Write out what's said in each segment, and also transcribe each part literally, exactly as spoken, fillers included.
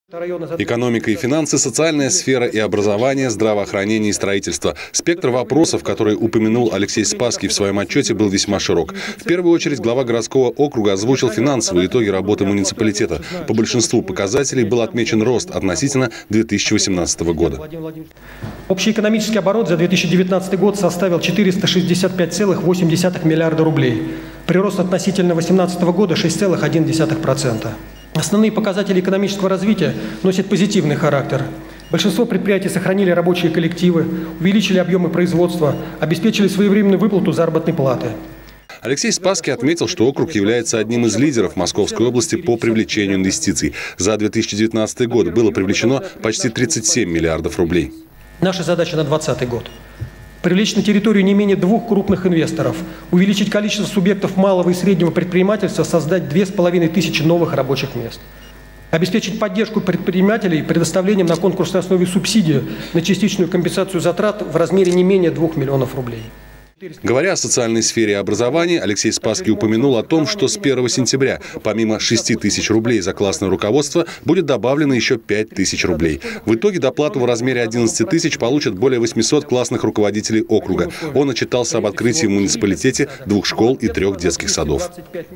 Экономика и финансы, социальная сфера и образование, здравоохранение и строительство. Спектр вопросов, которые упомянул Алексей Спасский в своем отчете, был весьма широк. В первую очередь глава городского округа озвучил финансовые итоги работы муниципалитета. По большинству показателей был отмечен рост относительно две тысячи восемнадцатого года. Общий экономический оборот за две тысячи девятнадцатый год составил четыреста шестьдесят пять целых восемь десятых миллиарда рублей. Прирост относительно две тысячи восемнадцатого года шесть целых одна десятая процента. Основные показатели экономического развития носят позитивный характер. Большинство предприятий сохранили рабочие коллективы, увеличили объемы производства, обеспечили своевременную выплату заработной платы. Алексей Спасский отметил, что округ является одним из лидеров Московской области по привлечению инвестиций. За две тысячи девятнадцатый год было привлечено почти тридцать семь миллиардов рублей. Наша задача на две тысячи двадцатый год. Привлечь на территорию не менее двух крупных инвесторов, увеличить количество субъектов малого и среднего предпринимательства, создать две с половиной тысячи новых рабочих мест. Обеспечить поддержку предпринимателей предоставлением на конкурсной основе субсидии на частичную компенсацию затрат в размере не менее двух миллионов рублей. Говоря о социальной сфере и образовании, Алексей Спасский упомянул о том, что с первого сентября помимо шести тысяч рублей за классное руководство будет добавлено еще пять тысяч рублей. В итоге доплату в размере одиннадцати тысяч получат более восьмисот классных руководителей округа. Он отчитался об открытии в муниципалитете двух школ и трех детских садов.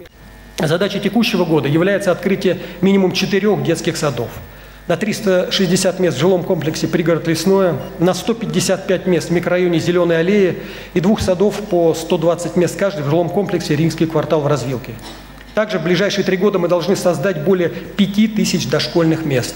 Задачей текущего года является открытие минимум четырех детских садов. На триста шестьдесят мест в жилом комплексе «Пригород Лесное», на сто пятьдесят пять мест в микрорайоне «Зеленая аллея» и двух садов по сто двадцать мест каждый в жилом комплексе «Римский квартал» в Развилке. Также в ближайшие три года мы должны создать более пяти тысяч дошкольных мест.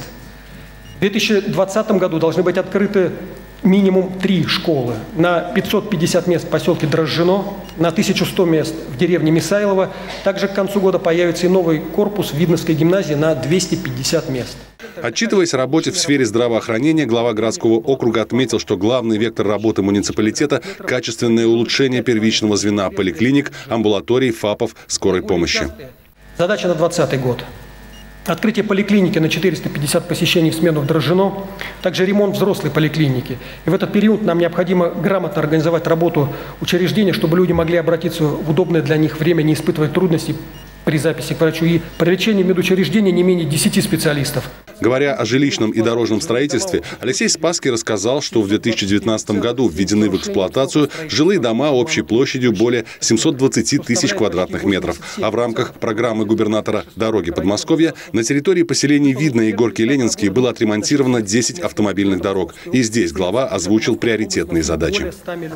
В две тысячи двадцатом году должны быть открыты минимум три школы. На пятьсот пятьдесят мест в поселке Дрожжино, на тысячу сто мест в деревне Мисайлово. Также к концу года появится и новый корпус в Видновской гимназии на двести пятьдесят мест. Отчитываясь о работе в сфере здравоохранения, глава городского округа отметил, что главный вектор работы муниципалитета – качественное улучшение первичного звена поликлиник, амбулаторий, ФАПов, скорой помощи. Задача на двадцатый год. Открытие поликлиники на четыреста пятьдесят посещений в смену в Дрожжино, также ремонт взрослой поликлиники. И в этот период нам необходимо грамотно организовать работу учреждения, чтобы люди могли обратиться в удобное для них время, не испытывать трудностей при записи к врачу и привлечении в медучреждение не менее десяти специалистов. Говоря о жилищном и дорожном строительстве, Алексей Спасский рассказал, что в две тысячи девятнадцатом году введены в эксплуатацию жилые дома общей площадью более семисот двадцати тысяч квадратных метров. А в рамках программы губернатора «Дороги Подмосковья» на территории поселений Видное и Горки Ленинские было отремонтировано десять автомобильных дорог. И здесь глава озвучил приоритетные задачи.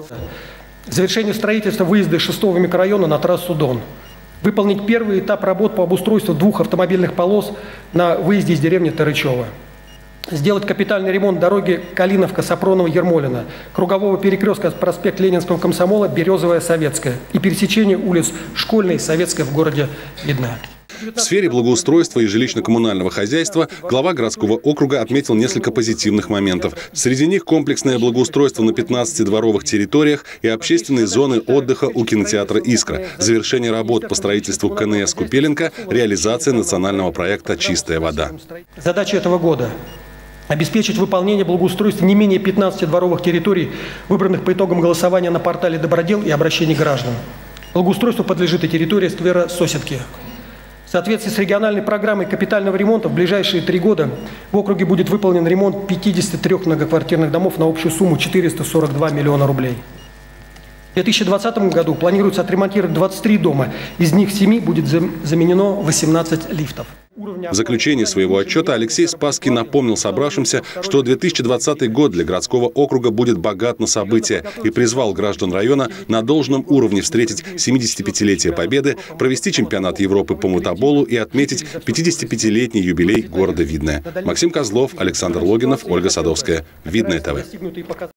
Завершение строительства выезда из шестого микрорайона на трассу Дон. Выполнить первый этап работ по обустройству двух автомобильных полос на выезде из деревни Тарычева. Сделать капитальный ремонт дороги Калиновка-Сапронова-Ермолино, кругового перекрестка проспект Ленинского комсомола, Березовая-Советская и пересечение улиц Школьной и Советская в городе Видное. В сфере благоустройства и жилищно-коммунального хозяйства глава городского округа отметил несколько позитивных моментов. Среди них комплексное благоустройство на пятнадцати дворовых территориях и общественные зоны отдыха у кинотеатра «Искра», завершение работ по строительству КНС «Купеленко», реализация национального проекта «Чистая вода». Задача этого года – обеспечить выполнение благоустройства не менее пятнадцати дворовых территорий, выбранных по итогам голосования на портале «Добродел» и обращений граждан. Благоустройству подлежит и территория сквера Сосетки. В соответствии с региональной программой капитального ремонта в ближайшие три года в округе будет выполнен ремонт пятидесяти трёх многоквартирных домов на общую сумму четыреста сорок два миллиона рублей. В две тысячи двадцатом году планируется отремонтировать двадцать три дома, из них семи будет заменено восемнадцать лифтов. В заключении своего отчета Алексей Спасский напомнил собравшимся, что две тысячи двадцатый год для городского округа будет богат на события и призвал граждан района на должном уровне встретить семидесятипятилетие Победы, провести чемпионат Европы по мотоболу и отметить пятидесятипятилетний юбилей города Видное. Максим Козлов, Александр Логинов, Ольга Садовская. Видное ТВ.